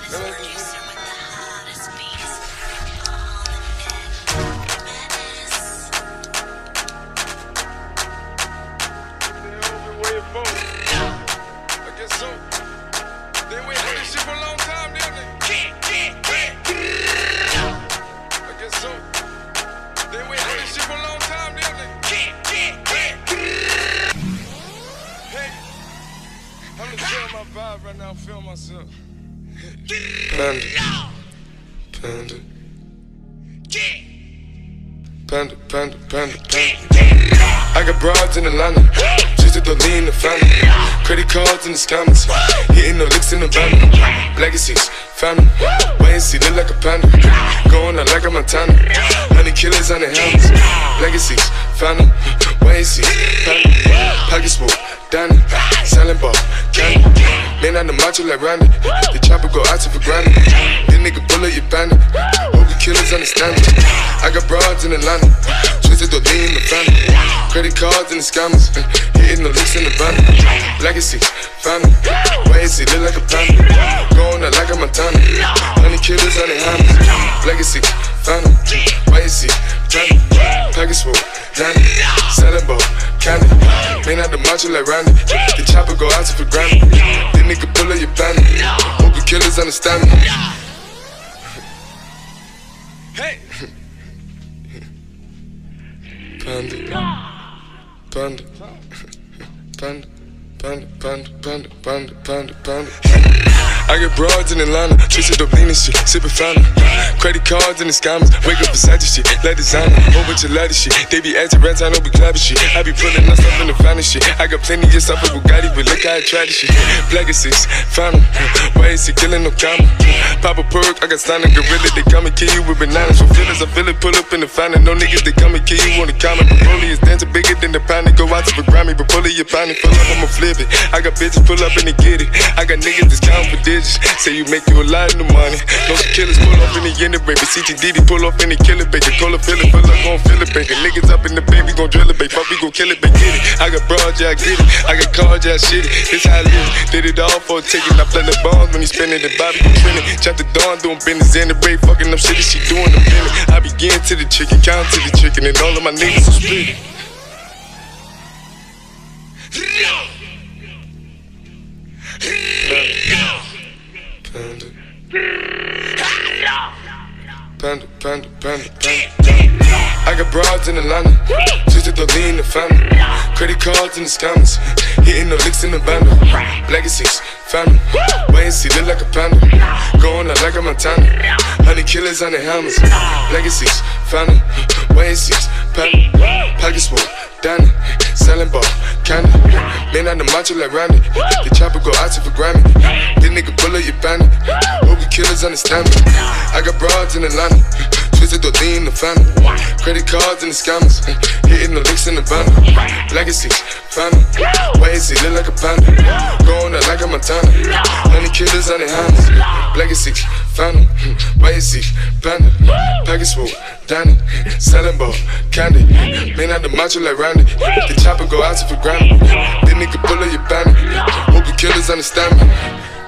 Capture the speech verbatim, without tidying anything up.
I guess so. They wait for this shit for a long time, didn't they? I guess so. They wait for this shit for a long time, didn't they? Hey, I'm just feeling my vibe right now, feeling myself. Panda. Panda. Panda, panda, panda, panda. I got broads in Atlanta, just to throw lean in the family. Credit cards in the scammers, hitting the licks in the van. Legacies, family, wait and see, look like a panda. Going out like a Montana, honey killers on the helmets. Legacies, family, wait and see, family. Pockets full, Danny, selling ball, candy. Man on the macho like Randy, the chopper go out to for granted. This nigga bullet, you bandit. Hope the killers understand me. I got broads in Atlanta, twisted the lean in the family. Credit cards and the scammers, hitting the licks in the van. Legacy, family, wait and see, look like a panda. Going out like a Montana, honey killers on the hammers. Legacy, family, wait and see, family. Package full, Danny, selling ball, candy. Man out the macho like Randy, the chopper go out to for granted. This nigga pull up your bandit, hope the killers understand me. Hey! Panda, panda, panda, panda, panda, panda, panda, panda, panda. I get broads in Atlanta, twisted up lean and shit, sippin' fountain. Credit cards and the scammers, wake up beside this shit, let designer, whole bunch of lattice shit. They be acting rats, I know we clapping shit. I be pulling up stuff in the finest shit. I got plenty of stuff with Bugatti, but look how I try this shit. Legacies, fountain, why is he killing no comma? Pop a perk, I got signed a gorilla, they come and kill you with bananas. For feelings, I feel it, pull up in the fountain. No niggas, they come and kill you on the comment. Broly is dancing bigger than the pound. Go out to the Grammy, but pull it, your pound, pull up, I'ma flip it. I got bitches, pull up and they get it. I got niggas that's counting for digits. Say you make you a lot of the money. No killers pull off in the end of baby. C T D D pull off in the killer baby. Call a feeling, feel like gon' feel it, baby. Niggas up in the baby, gon' drill it, baby. Fuck, we gon' kill it, baby. Get it. I got broads, yeah, I get it. I got cards, yeah, I shit it. This how I live. Did it all for a ticket. I play the bombs when he spinning the Bobby, gon' spin it. Chop the dawn, doing business in the break. Fucking up shit, she doing the minute. I begin to the chicken, count to the chicken, and all of my niggas are split. Panda. Panda, panda, panda, panda. I got broads in Atlanta, twisted the lean in the family. Credit cards and the scammers, hitting the licks in the bundle. Legacies, family, wait and see, look like a panda. Going out like a Montana, honey killers on the hammers. Legacies, family, wait and see, panda. Pockets full, Danny, selling ball, candy. Man on the macho like Randy, the chopper go out to for Grammy. This nigga pull up your bandit, hope the killers understand me. I got broads in Atlanta, twisted the lean in the family. Credit cards and the scammers, hitting the licks in the bundle. Legacy, family, wait and see, look like a panda. Going out like a Montana, honey killers on the hammers. Legacy, family, wait and see, panda. Package full, Danny, selling ball, candy. Man out the macho like Randy, the chopper go out to for granted. This nigga pull up your bandit, hope the killers understand me.